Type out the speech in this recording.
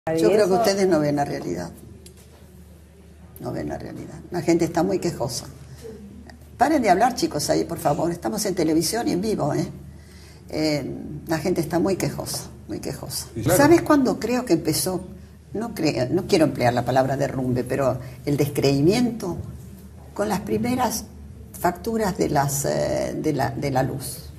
Yo creo que ustedes no ven la realidad. No ven la realidad. La gente está muy quejosa. Paren de hablar, chicos, ahí, por favor. Estamos en televisión y en vivo, ¿eh? La gente está muy quejosa, muy quejosa. Claro. ¿Sabes cuándo creo que empezó? No quiero emplear la palabra derrumbe, pero el descreimiento con las primeras facturas de la luz.